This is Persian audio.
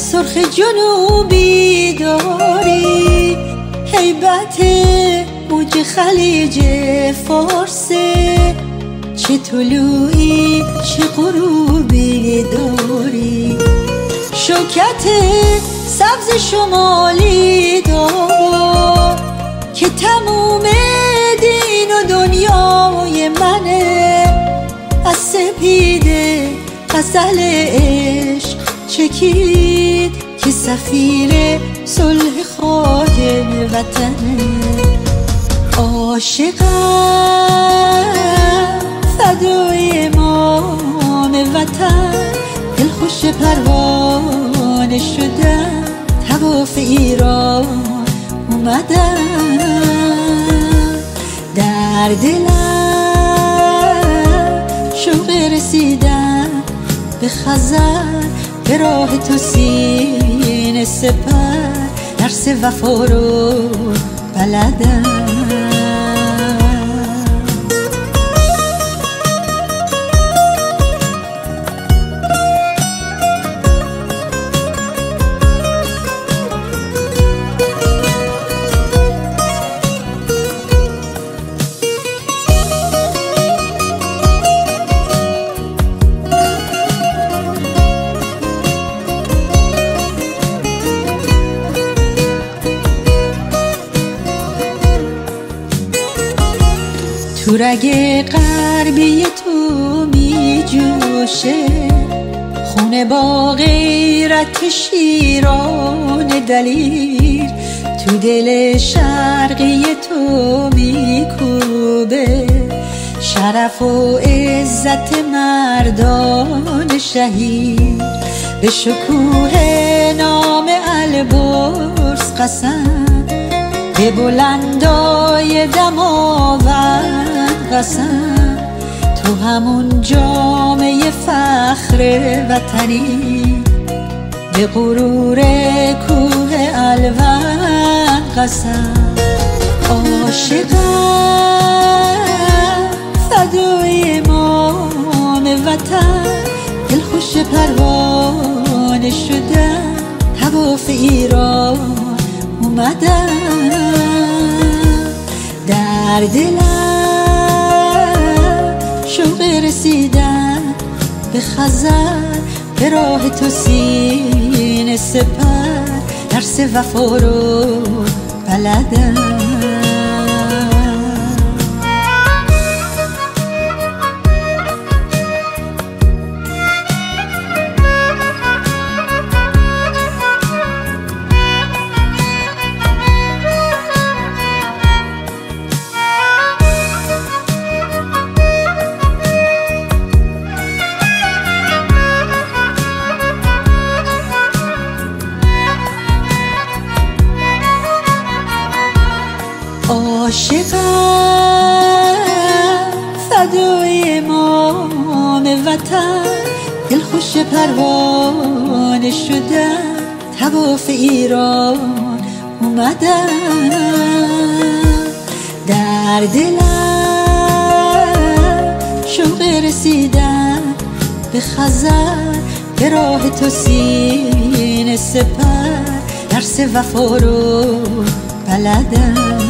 سرخ جنوبی داری، هیبت موج خلیج فارسه، چه طلوعی چه غروبی داری. شوکت سبز شمالی دار که تموم دین و دنیای منه، از سپید غزل عشق چکید که سفیر صلح خاک وطنه. عاشقم فدای امام وطن، دلخوش پروانه شدم، طواف ایران اومدم. در دلم شوق رسیدن به خزر، به راه تو سینه سپر، درس وفا رو بلدم. تو رگ غربی تو می جوشه، خونه با غیرت شیران دلیر، تو دل شرقی تو می کوبه، شرف و عزت مردان شهید. به شکوه نام البرز قسم، به بلندای دماوند قسم، تو همون جامعه فخر وطنی، به غرور کوه الوند قسم. عاشقم فدای امام وطن، دلخوش پروانه شدم، طواف ایران اومدم. در دلم شوق رسیدن به خزر، به راه تو سینه سپر، درس وفا رو بلدم. عاشقم فدای امام وطن، دلخوش پروانه شدم، طواف ایران اومدم. در دلم شوق رسیدن به خزر، به راه تو سینه سپر، درس وفا رو بلدم.